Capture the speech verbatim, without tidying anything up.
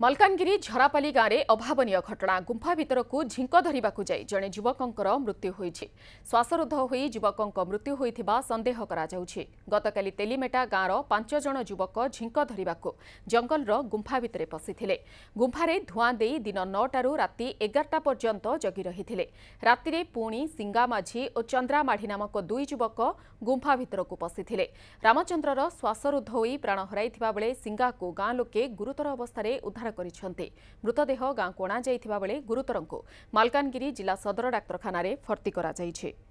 मलकानगिरी झरापाली गाँव में अभावन घटना गुंफा भीतर को झिंक धरने जाई जड़े युवकर मृत्यु होईछि। श्वासरुद्ध होई युवक मृत्यु होइथिबा संदेह करा जाउछि। गतकाली तेलीमेटा गाँवर पांच जण युवक झिंक धरने जंगलर गुंफा भितर पशिथिले। गुंफारे धूआं देई दिन नौटारू राति एगारटा पर्यंत जगी रहिथिले। रातिरे पुणी सिंगा माझी और चंद्रा माढ़ी नामक दुई युवक गुंफा भितर को पशिथिले। रामचंद्रर श्वासरुद्ध होई प्राण हराइथिबा बेले सिंगा को गाँ लोके गुरुतर अवस्था उद्धार करिसेंते। मृतदेह गाँ को अणाଯାଇଥିବା बेले गुरुतरଙ୍କୁ मालकानगिरी जिला सदर डाक्तरखाना भर्ती करा जाइछे।